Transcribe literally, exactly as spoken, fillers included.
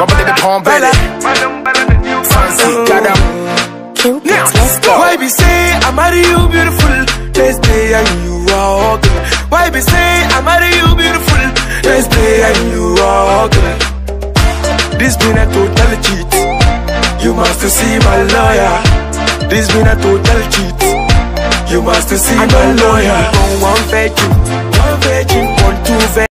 Bubble in the palm belly. Fancy gadam. Let's go. Why be say I marry you beautiful? Let's play and you are ugly. Why be say I marry you beautiful? Let's play and you are ugly. This been a total cheat. You must see my lawyer. This been a total cheat. You must see my lawyer. One virgin, one virgin, one two virgin.